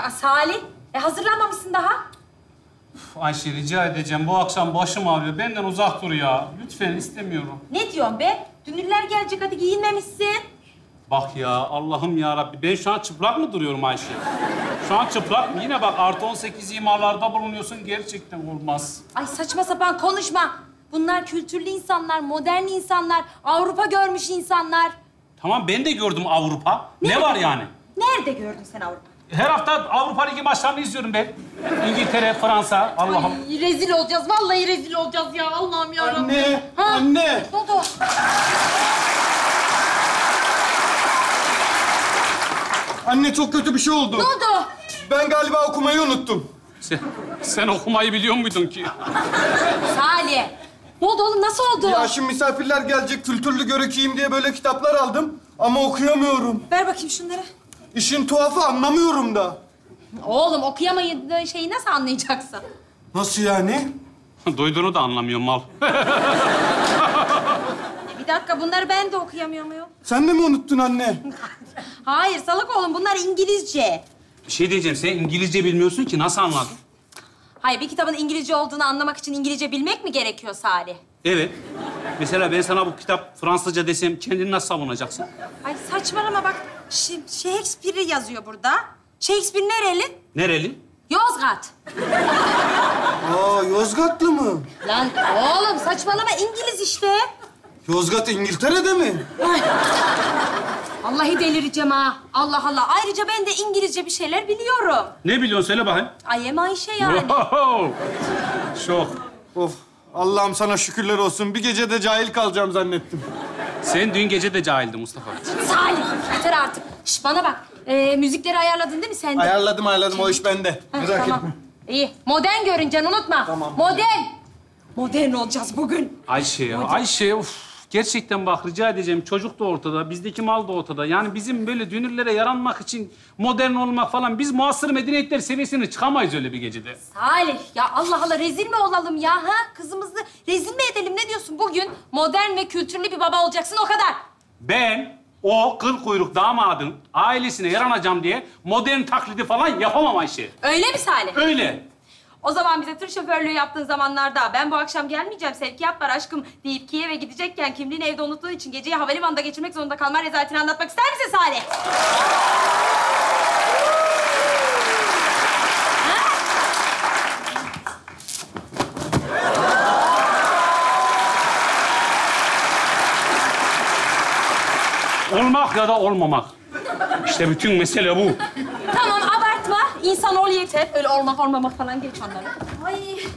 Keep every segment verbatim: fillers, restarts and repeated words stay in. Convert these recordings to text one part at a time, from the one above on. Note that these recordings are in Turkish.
Aa, Salih, e, hazırlanmamışsın daha. Uf, Ayşe rica edeceğim. Bu akşam başım ağrıyor. Benden uzak dur ya. Lütfen istemiyorum. Ne diyorsun be? Dünürler gelecek, hadi giyinmemişsin. Bak ya Allah'ım ya Rabbi. Ben şu an çıplak mı duruyorum Ayşe? Şu an çıplak mı? Yine bak artı on sekiz imalarda bulunuyorsun. Gerçekten olmaz. Ay saçma sapan konuşma. Bunlar kültürlü insanlar, modern insanlar, Avrupa görmüş insanlar. Tamam ben de gördüm Avrupa. Nerede? Ne var yani? Nerede gördün sen Avrupa? Her hafta Avrupa Ligi maçlarını izliyorum ben. İngiltere, Fransa, Allah'ım. Ay, rezil olacağız, vallahi rezil olacağız ya. Allah'ım ya Rabbim. Anne, Ha? anne. Ne oldu? Anne çok kötü bir şey oldu. Ne oldu? Ben galiba okumayı unuttum. Sen, sen okumayı biliyor muydun ki? Salih. Ne oldu oğlum, nasıl oldu? Ya şimdi misafirler gelecek, kültürlü görükeyim diye böyle kitaplar aldım. Ama okuyamıyorum. Ver bakayım şunları. İşin tuhafı anlamıyorum da. Oğlum okuyamadığın şeyi nasıl anlayacaksın? Nasıl yani? Duyduğunu da anlamıyorum mal. Bir dakika, bunları ben de okuyamıyor muyum? Sen de mi unuttun anne? Hayır salak oğlum, bunlar İngilizce. Bir şey diyeceğim. Sen İngilizce bilmiyorsun ki. Nasıl anladın? Hayır, bir kitabın İngilizce olduğunu anlamak için İngilizce bilmek mi gerekiyor Salih? Evet. Mesela ben sana bu kitap Fransızca desem kendini nasıl savunacaksın? Ay saçmalama bak. Ş- Shakespeare yazıyor burada. Shakespeare nereli? Nereli? Yozgat. Aa, Yozgatlı mı? Lan oğlum saçmalama, İngiliz işte. Yozgat İngiltere'de mi? Ay. Vallahi delireceğim ha. Allah Allah. Ayrıca ben de İngilizce bir şeyler biliyorum. Ne biliyorsun? Söyle bakayım. Ay em Ayşe yani. Ohoho! Şok. Of, Allah'ım sana şükürler olsun. Bir gecede cahil kalacağım zannettim. Sen dün gece de cahildin Mustafa. Salih yeter artık. Şş bana bak. Ee, müzikleri ayarladın değil mi sen de? Ayarladım, ayarladım. O iş bende. Heh, Merak tamam. etme. İyi. Modern görüneceksin, unutma. Tamam. Modern. Modern olacağız bugün. Ayşe ya, Ayşe uf. Gerçekten bak rica edeceğim. Çocuk da ortada, bizdeki mal da ortada. Yani bizim böyle dünürlere yaranmak için modern olmak falan... Biz muasır medeniyetler seviyesine çıkamayız öyle bir gecede. Salih, ya Allah Allah rezil mi olalım ya ha? Kızımızı rezil mi edelim? Ne diyorsun? Bugün modern ve kültürlü bir baba olacaksın, o kadar. Ben o kıl kuyruk damadın ailesine yaranacağım diye modern taklidi falan yapamam Ayşe. Öyle mi Salih? Öyle. O zaman bize tır şoförlüğü yaptığın zamanlarda ben bu akşam gelmeyeceğim, sevkiyat var aşkım deyip Kiev'e gidecekken kimliğini evde unuttuğun için geceyi havalimanında geçirmek zorunda kalma rezaletini anlatmak ister misin Salih? Olmak ya da olmamak. İşte bütün mesele bu. Tamam abartma. İnsan ol yeter. Öyle olmak olmamak falan geç onları. Ay.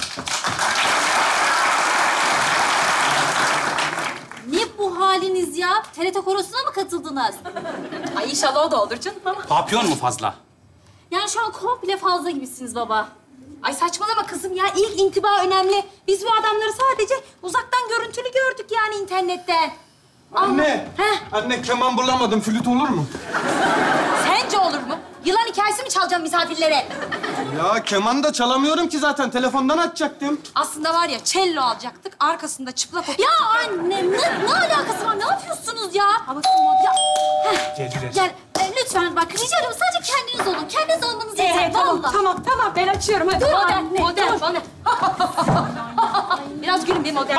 Ne bu haliniz ya? T R T korosuna mı katıldınız? Ay inşallah o da olur canım ama. Papyon mu fazla? Yani şu an komple fazla gibisiniz baba. Ay saçmalama kızım ya. İlk intiba önemli. Biz bu adamları sadece uzaktan görüntülü gördük yani internetten. Anne, Heh. anne keman bulamadım. Flüt olur mu? Sence olur mu? Yılan hikayesi mi çalacaksın misafirlere? Ya keman da çalamıyorum ki zaten. Telefondan açacaktım. Aslında var ya cello alacaktık. Arkasında çıplak otur. Ya annem ne, ne alakası var? Ne yapıyorsunuz ya? Ha bakayım o ya. Geldiler. Gel e, lütfen bak rica ediyorum sadece kendiniz olun. Kendiniz olmanız yeter. Ee, tamam, vallahi. tamam, tamam. Ben açıyorum. Hadi. Dur modern, anne, modern, dur. modern. Biraz gülün bir modern.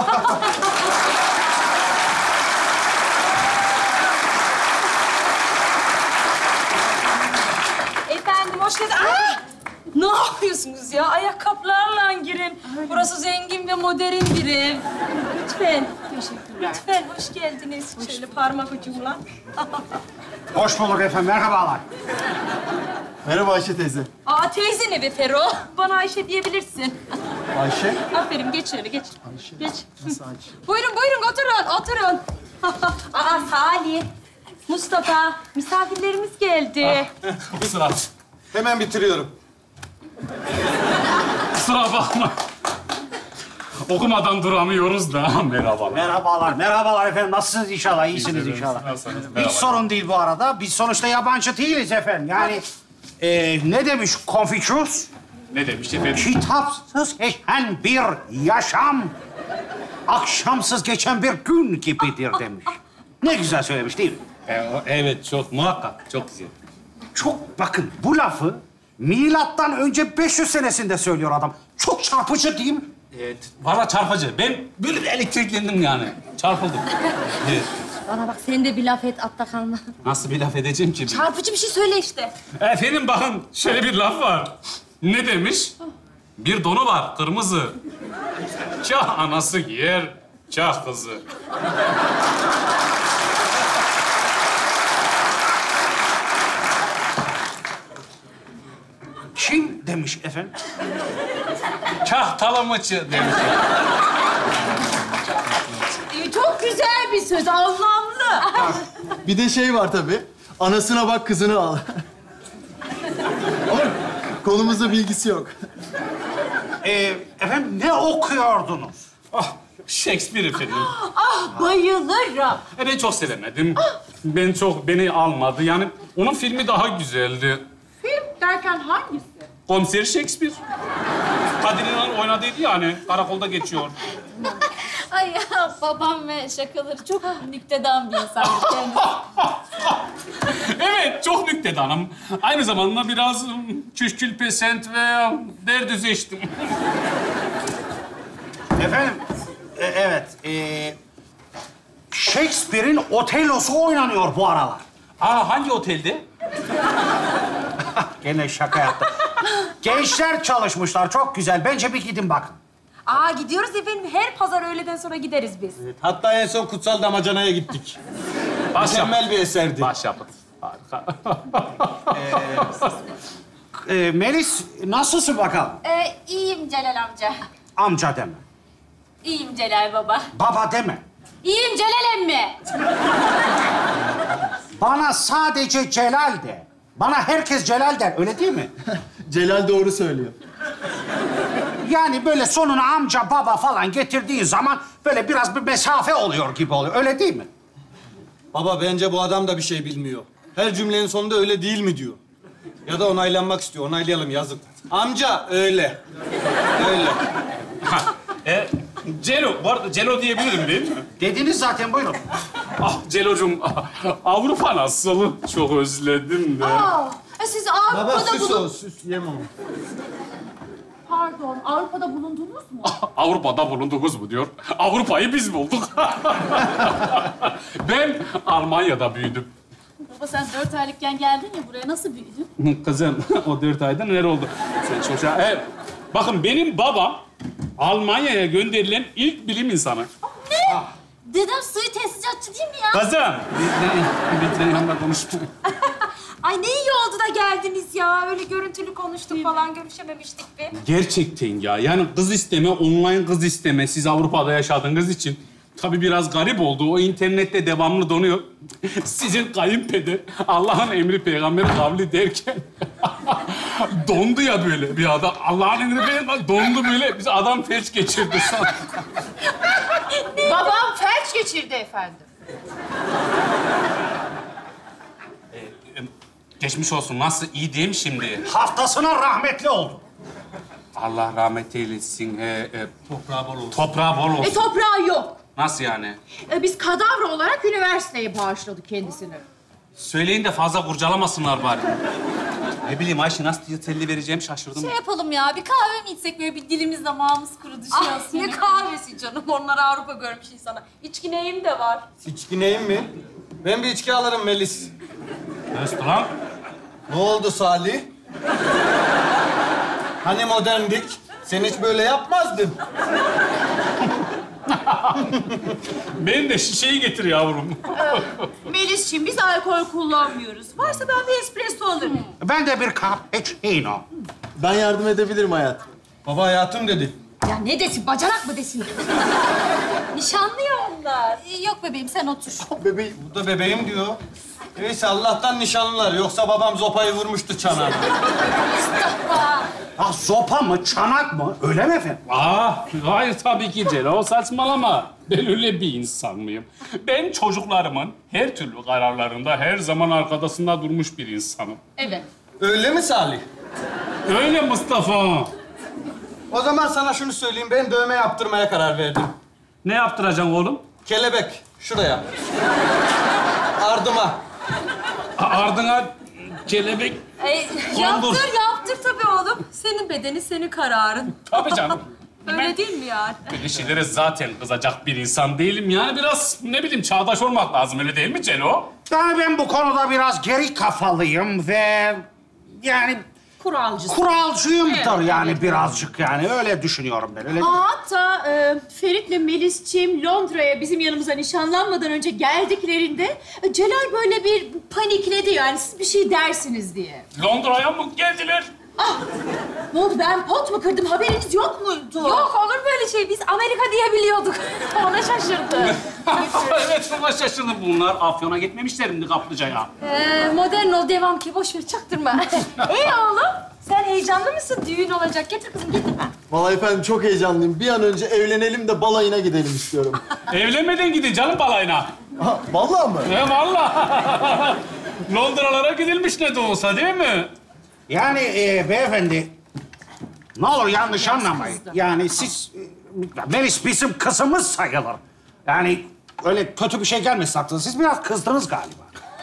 Efendim, hoş geldin. Aa! Ne yapıyorsunuz ya? Ayakkabılarla girin. Burası zengin ve modern bir ev. Lütfen. Teşekkürler. Lütfen, hoş geldiniz. Şöyle parmak ucumla. Hoş bulduk efendim, merhabalar. Merhaba Ayşe teyze. Aa, teyze ne be Fero? Bana Ayşe diyebilirsin. Ayşe? Aferin, geç şöyle, geç. Ayşe. Geç. Nasıl Ayşe? Buyurun, buyurun, oturun, oturun. Aa, Salih, Mustafa, misafirlerimiz geldi. Kusura, Hemen bitiriyorum. kusura bakma. Okumadan duramıyoruz da. Merhabalar. Merhabalar, merhabalar efendim. Nasılsınız inşallah? İyisiniz inşallah. Nasılsınız? Hiç Merhaba. sorun değil bu arada. Biz sonuçta yabancı değiliz efendim. Yani e, ne demiş Confucius? Ne demiş efendim? Kitapsız geçen bir yaşam, akşamsız geçen bir gün gibidir demiş. Ne güzel söylemiş değil mi? E, o- evet, çok muhakkak. Çok güzel. Çok bakın bu lafı Milattan önce beş yüz senesinde söylüyor adam. Çok çarpıcı değil mi? Evet, valla çarpıcı. Ben böyle bir elektriklendim yani. Çarpıldım. Evet. Bana bak sen de bir laf et atta kalma. Nasıl bir laf edeceğim ki? Çarpıcı bir şey söyle işte. Efendim bakın, şöyle bir laf var. Ne demiş? Bir donu var, kırmızı. Kah anası giyer, kah kızı. Kim demiş efendim? Kah talamıcı demiş. Ee, çok güzel bir söz, anlamlı. Bir de şey var tabii. Anasına bak, kızını al. Ama konumuzda bilgisi yok. Ee, efendim ne okuyordunuz? Ah, Shakespeare efendim. Ah, bayılırım. E ben çok sevemedim. Ben çok, beni almadı. Yani onun filmi daha güzeldi. Film derken hangisi? Komiser Shakespeare. Kadir İnan'ın oynadıydı ya hani, karakolda geçiyor. Ay ya babam ve şakaları çok nüktedan bir insandır kendisi. Evet, çok nüktedanım. Aynı zamanda biraz küşkül pesent ve derdüzeştim. Efendim, e, evet. E, Shakespeare'in Otello'su oynanıyor bu aralar. Aa, hangi otelde? Gene şaka yaptım. Gençler çalışmışlar, çok güzel. Bence bir gidin bakın. Aa, gidiyoruz efendim. Her pazar öğleden sonra gideriz biz. Hatta en son Kutsal Damacana'ya gittik. Mükemmel bir eserdi. Başyapıt. Harika. E, Melis, nasılsın bakalım? Ee, iyiyim Celal amca. Amca deme. İyiyim Celal baba. Baba deme. İyiyim Celal emmi. Bana sadece Celal de. Bana herkes Celal der, öyle değil mi? Celal doğru söylüyor. Yani böyle sonuna amca, baba falan getirdiğin zaman böyle biraz bir mesafe oluyor gibi oluyor. Öyle değil mi? Baba bence bu adam da bir şey bilmiyor. Her cümlenin sonunda öyle değil mi diyor. Ya da onaylanmak istiyor. Onaylayalım, yazık. Amca öyle. Öyle. e, Celo, bu arada Celo diyebilirim değil mi? Dediniz zaten, buyurun. Ah Celo'cum, Avrupa nasıl? Çok özledim de. Aa, e siz Baba Avrupa'da süs bulun... o, süs. Yemem onu. Pardon, Avrupa'da bulundunuz mu? Avrupa'da bulundunuz mu diyor. Avrupa'yı biz bulduk. Ben Almanya'da büyüdüm. Baba sen dört aylıkken geldin ya buraya, nasıl büyüdün? Kızım, o dört ayda neler oldu? Sen çocuğa... Evet. Bakın benim babam Almanya'ya gönderilen ilk bilim insanı. Ne? Dedem suyu tesisatçı değil mi ya? Kızım! Bir tane yanımda konuşma. Ay ne iyi oldu da geldiniz ya. Öyle görüntülü konuştuk falan, görüşememiştik bir. Gerçekten ya. Yani kız isteme, online kız isteme. Siz Avrupa'da yaşadığınız için tabii biraz garip oldu. O internette devamlı donuyor. Sizin kayınpeder Allah'ın emri peygamberin kavli derken dondu ya böyle bir adam. Allah'ın emri peygamberin dondu böyle. Biz adam felç geçirdi sanki. Babam felç geçirdi efendim. Geçmiş olsun. Nasıl? İyi değil mi şimdi? Haftasına rahmetli oldu. Allah rahmet eylesin. Ee, e, Toprağı bol olsun. toprağı bol olsun. E toprağı yok. Nasıl yani? E, biz kadavra olarak üniversiteye bağışladık kendisini. Söyleyin de fazla kurcalamasınlar bari. Ne bileyim Ayşe, nasıl teselli vereceğim şaşırdım. Şey yapalım ya, bir kahve mi içsek böyle bir dilimiz damağımız kurudu şey Ah, olsun. ne kahvesi canım. Onlar Avrupa görmüş insana. İçki neyim de var. İçki neyim mi? Ben bir içki alırım Melis. Mesut lan. Ne oldu Salih? Hani moderndik? Sen hiç böyle yapmazdın. Ben de şişeyi getir yavrum. Melisciğim biz alkol kullanmıyoruz. Varsa ben bir espresso alırım. Ben de bir cappuccino. Ben yardım edebilirim hayat. Baba hayatım dedi. Ya ne desin, bacanak mı desin? Nişanlı ya onlar. Ee, Yok bebeğim, sen otur. Bebeğim. Bu da bebeğim diyor. Neyse Allah'tan nişanlılar. Yoksa babam zopayı vurmuştu çanağa. Ah, zopa mı, çanak mı? Öyle mi efendim? Aa, hayır tabii ki Celo, saçmalama. Ben öyle bir insan mıyım? Ben çocuklarımın her türlü kararlarında her zaman arkasında durmuş bir insanım. Evet. Öyle mi Salih? Öyle Mustafa. O zaman sana şunu söyleyeyim. Ben dövme yaptırmaya karar verdim. Ne yaptıracaksın oğlum? Kelebek. Şuraya. Ardıma. A- Ardına kelebek... Ay, Ulan dur. Yaptır, yaptır. Rahattır tabii oğlum. Senin bedeni, senin kararın. Tabii canım. Öyle değil mi yani? Böyle şeylere zaten kızacak bir insan değilim. Yani biraz ne bileyim çağdaş olmak lazım öyle değil mi Celo? Yani ben bu konuda biraz geri kafalıyım ve yani Kuralcısın. kuralcıyımdır yani birazcık yani öyle düşünüyorum ben. Öyle Aa, hatta e, Ferit'le Melis'ciğim Londra'ya bizim yanımıza nişanlanmadan önce geldiklerinde e, Celal böyle bir panikledi yani siz bir şey dersiniz diye. Londra'ya mı geldiler? Ah! Ne oldu ben pot mu kırdım haberiniz yok muydu? Yok olur böyle şey. Biz Amerika diye biliyorduk. Ona şaşırdı. Evet ona şaşırdım. Bunlar Afyon'a gitmemişler mi Kaplıca'ya? Ee, modern ol, devam ki. Boş ver, çaktırma. İyi oğlum. Sen heyecanlı mısın? Düğün olacak. Getir kızım, getir. Vallahi efendim çok heyecanlıyım. Bir an önce evlenelim de balayına gidelim istiyorum. Evlenmeden gidin canım balayına. Ha, vallahi mı? He vallahi. Londralara gidilmiş ne de olsa değil mi? Yani e, beyefendi, ne olur yanlış anlamayın. Yani siz, e, Melis bizim kızımız sayılır. Yani öyle kötü bir şey gelmesin aklınıza. Siz biraz kızdınız galiba.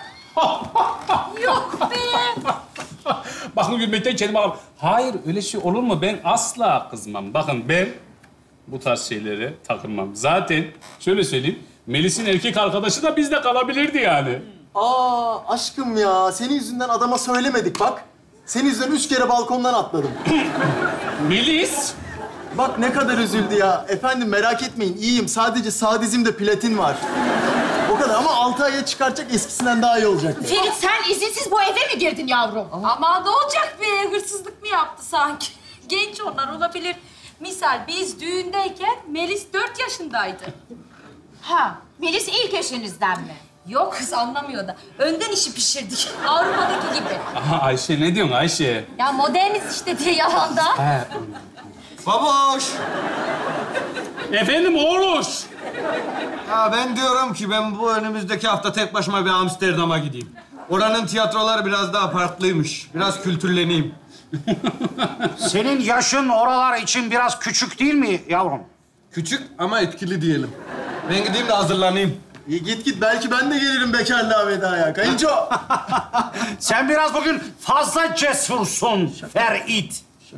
Yok be. Bakın gülmekten kendimi alamam. Hayır öyle şey olur mu? Ben asla kızmam. Bakın ben bu tarz şeylere takılmam. Zaten şöyle söyleyeyim. Melis'in erkek arkadaşı da bizde kalabilirdi yani. Aa aşkım ya, senin yüzünden adama söylemedik bak. Senin yüzünden üç kere balkondan atladım. Melis? Bak ne kadar üzüldü ya. Efendim merak etmeyin, iyiyim. Sadece sağ dizimde platin var. O kadar ama altı aya çıkartacak, eskisinden daha iyi olacak. Ferit sen izinsiz bu eve mi girdin yavrum? Ama ne olacak be? Hırsızlık mı yaptı sanki? Genç onlar olabilir. Misal biz düğündeyken Melis dört yaşındaydı. Ha, Melis ilk eşinizden mi? Yok kız anlamıyor da. Önden işi pişirdik. Avrupa'daki gibi. Aha, Ayşe ne diyorsun Ayşe? Ya moderniz işte diye yalanda. Baboş! Efendim oğluş. Ya ben diyorum ki ben bu önümüzdeki hafta tek başıma bir Amsterdam'a gideyim. Oranın tiyatroları biraz daha farklıymış. Biraz kültürleneyim. Senin yaşın oralar için biraz küçük değil mi yavrum? Küçük ama etkili diyelim. Ben gideyim de hazırlanayım. İyi git git, belki ben de gelirim bekarlığa vedaya. Kayınço! Sen biraz bugün fazla cesursun Ferit.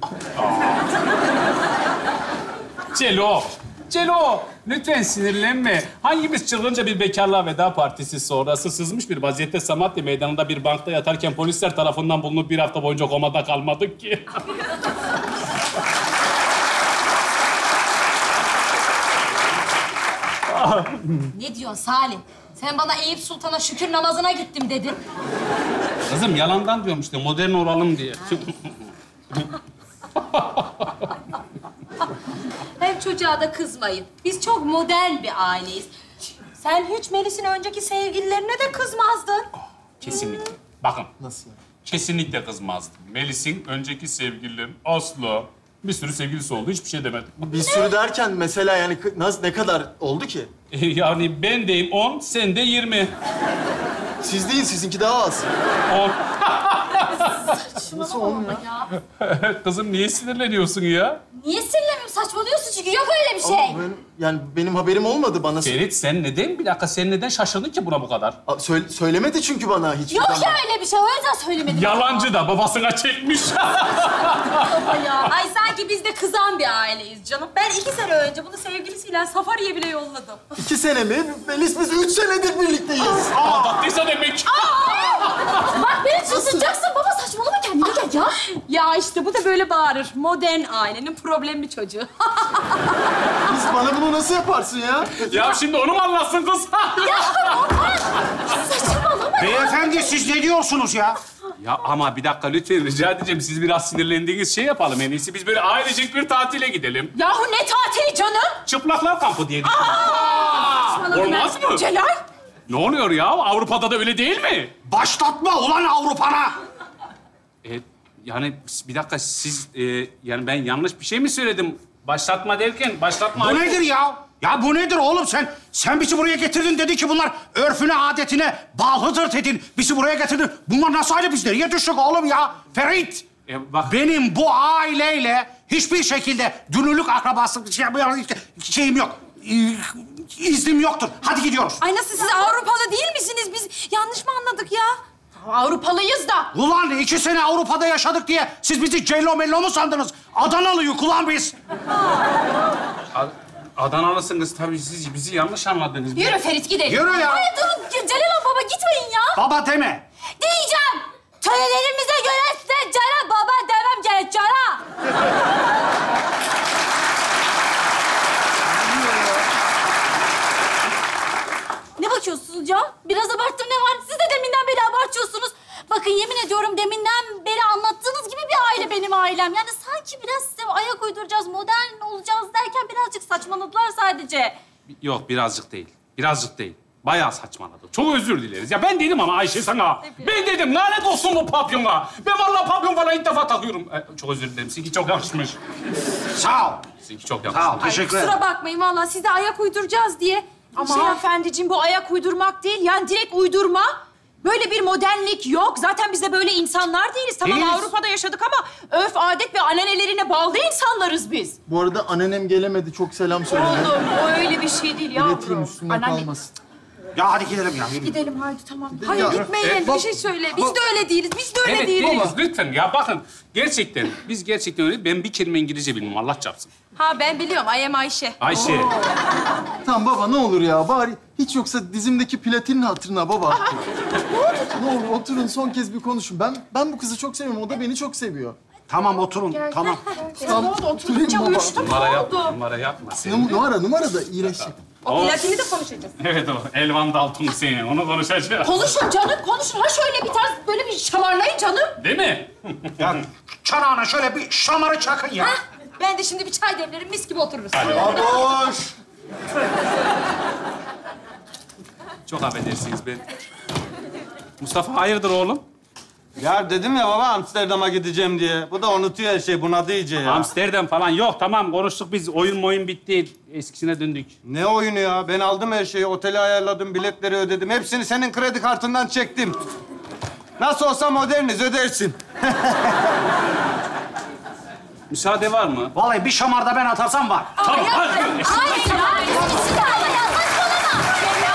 Celo. Celo. Lütfen sinirlenme. Hangimiz çılgınca bir bekarlığa veda partisi sonrası sızmış bir vaziyette Samatya Meydanı'nda bir bankta yatarken polisler tarafından bulunup bir hafta boyunca komada kalmadık ki. Ne diyorsun Salih? Sen bana Eyüp Sultan'a şükür namazına gittim dedin. Kızım yalandan diyorum işte modern olalım diye. Hem çocuğa da kızmayın. Biz çok modern bir aileyiz. Sen hiç Melis'in önceki sevgililerine de kızmazdın. Kesinlikle. Bakın. Nasıl yani? Kesinlikle kızmazdım. Melis'in önceki sevgililerin asla bir sürü sevgilisi oldu. Hiçbir şey demedim. Bir sürü derken mesela yani kı- nasıl, ne kadar oldu ki? Yani ben deyim on, sen de yirmi. Siz değil, sizinki daha az. On. Nasıl on ya? Kızım niye sinirleniyorsun ya? Niye sinirleniyorsun? Saçmalıyorsun çünkü yok öyle bir şey. Ama ben, yani benim haberim olmadı bana. Ferit sen neden, bir dakika sen neden şaşırdın ki buna bu kadar? Aa, söyle- söylemedi çünkü bana hiçbir Yok zaman. ya öyle bir şey. O yüzden söylemedim. Yalancı da babasına çekmiş. Baba ya. Ay sanki biz de kızan bir aileyiz canım. Ben iki sene önce bunu sevgilisiyle safariye bile yolladım. İki sene mi? Melis biz üç senedir birlikteyiz. Aldattıysa demek. Bak beni çıldırtacaksın baba, saçmalama kendine gel ya. Ya işte bu da böyle bağırır. Modern ailenin problemli çocuğu. Biz bana bunu nasıl yaparsın ya? Ya şimdi onu mu anlatsın kız? Saçmalama. Beyefendi siz ne diyorsunuz ya? Ya ama bir dakika lütfen rica edeceğim. Siz biraz sinirlendiğiniz şey yapalım en iyisi. Biz böyle ailecek bir tatile gidelim. Yahu ne tatili canım? Çıplaklar kampı diye düşünüyorum. Olmaz mı? Celal. Ne oluyor ya? Avrupa'da da öyle değil mi? Başlatma ulan Avrupa'na! E, yani bir dakika siz e, yani ben yanlış bir şey mi söyledim? Başlatma derken başlatma... Bu nedir ya? Ya bu nedir oğlum sen? Sen bizi buraya getirdin dedi ki bunlar örfüne adetine bağlıdır dedin. Bizi buraya getirdin. Bunlar nasıl aile, biz nereye düştük oğlum ya? Ferit! E, bak... Benim bu aileyle hiçbir şekilde dünürlük akrabası şey, şeyim yok. İznim yoktur. Hadi gidiyoruz. Ay nasıl siz Avrupalı değil misiniz? Biz yanlış mı anladık ya? Avrupalıyız da. Ulan iki sene Avrupa'da yaşadık diye siz bizi cello mello mu sandınız? Adanalıyız ulan biz. Ad- Adanalısınız tabii, siz bizi yanlış anladınız. Yürü Ferit gidelim. Yürü ya. Ay durun Celal baba gitmeyin ya. Baba deme. Diyeceğim. Törelerimize göre size Celal baba demem gerek Celal. Ne bakıyorsunuz ya? Biraz abarttım ne var? Siz de deminden beri abartıyorsunuz. Bakın yemin ediyorum deminden beri anlattığınız gibi bir aile benim ailem. Yani sanki biraz size ayak uyduracağız, modern olacağız derken birazcık saçmaladılar sadece. Yok, birazcık değil. Birazcık değil. Bayağı saçmaladı. Çok özür dileriz. Ya ben dedim ama Ayşe sana. Ben dedim lanet olsun bu papyona. Ben vallahi papyon falan ilk defa takıyorum. Ee, çok özür dilerim. Sizinki çok yakışmış. Sağ ol. Sizinki çok yakışmış. Sağ ol. Teşekkür ederim. Kusura bakmayın vallahi size ayak uyduracağız diye. Ama şey hanımefendiciğim bu ayak uydurmak değil. Yani direkt uydurma. Böyle bir modernlik yok. Zaten biz de böyle insanlar değiliz. Tamam Değiliz. Avrupa'da yaşadık ama örf, adet ve ananelerine bağlı insanlarız biz. Bu arada anneannem gelemedi. Çok selam söyledi. Oğlum o öyle bir şey değil İleteyim yavrum. üstüne Anneanne- kalmasın. Ya hadi gidelim ya. Yürü. Gidelim haydi tamam. Gidelim Hayır ya. gitmeyin. Evet, bir şey söyle. Biz de öyle değiliz. Biz de öyle Evet değiliz. değiliz. Lütfen ya bakın. Gerçekten. Biz gerçekten öyle. Ben bir kelime İngilizce bilmiyorum. Allah çarpsın. Ha ben biliyorum. I am Ayşe. Ayşe. Tamam baba ne olur ya. Bari hiç yoksa dizimdeki platinin hatırına baba. Ne olur oturun son kez bir konuşun. Ben ben bu kızı çok seviyorum. O da beni çok seviyor. Tamam oturun. Tamam. Ne oldu? Oturunca baba. uyuştu mu? Numara Ne yapma. oldu? Numara yapma. Sen. Num- numara numara da iyileşecek. O platini de konuşacağız. Evet o. Elvan Dalton seni. Onu konuşacağız. Konuşun canım, konuşun. Ha şöyle bir tarz, böyle bir şamarlayın canım. Değil mi? Ya çanağına şöyle bir şamarı çakın ya. Hah, ben de şimdi bir çay demlerim, mis gibi otururuz. Baboş. Çok affedersiniz ben. Mustafa hayırdır oğlum? Ya dedim ya baba Amsterdam'a gideceğim diye. Bu da unutuyor her şey. Bunadı iyice ya. Amsterdam falan yok. Tamam konuştuk biz. Oyun moyun bitti. Eskisine döndük. Ne oyunu ya? Ben aldım her şeyi. Oteli ayarladım, biletleri ödedim. Hepsini senin kredi kartından çektim. Nasıl olsa moderniz, ödersin. Müsaade var mı? Vallahi bir şamar da ben atarsam var. Tamam. hadi. Hayır ya. İkisi de ama ya saçmalama.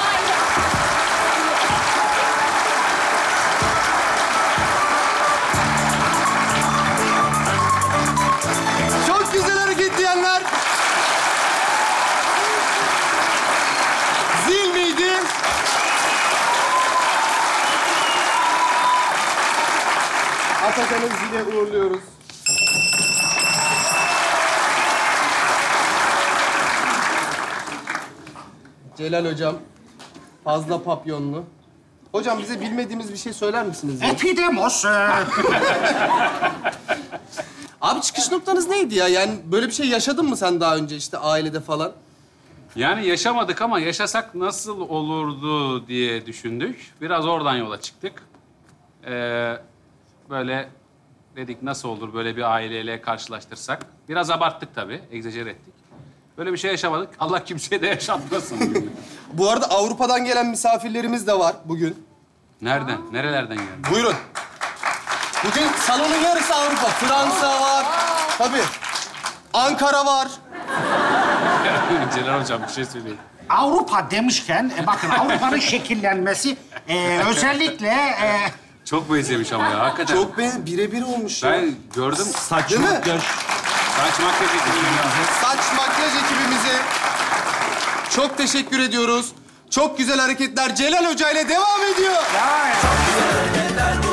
Çok güzel hareket diyenler. Zil miydi? Atakan'ı zile uğurluyoruz. Celal hocam, fazla papyonlu. Hocam bize bilmediğimiz bir şey söyler misiniz? ya? Epidemos. e, Abi çıkış noktanız neydi ya? Yani böyle bir şey yaşadın mı sen daha önce işte ailede falan? Yani yaşamadık ama yaşasak nasıl olurdu diye düşündük. Biraz oradan yola çıktık. Ee, böyle dedik nasıl olur böyle bir aileyle karşılaştırsak. Biraz abarttık tabii, egzajer ettik. Böyle bir şey yaşamadık. Allah kimseye de yaşatmasın. Bu arada Avrupa'dan gelen misafirlerimiz de var bugün. Nereden? Nerelerden geldi? Buyurun. Bugün salonun yarısı Avrupa. Fransa var. Tabii. Ankara var. Celal Hocam bir şey söyleyeyim. Avrupa demişken e, bakın Avrupa'nın şekillenmesi e, özellikle e, Çok benzemiş ama ya hakikaten. Çok be birebir olmuş ya. Ben gördüm. Değil mi? Saç makyaj ekibinin Saç makyaj ekibimize çok teşekkür ediyoruz. Çok güzel hareketler Celal Hoca ile devam ediyor. ya,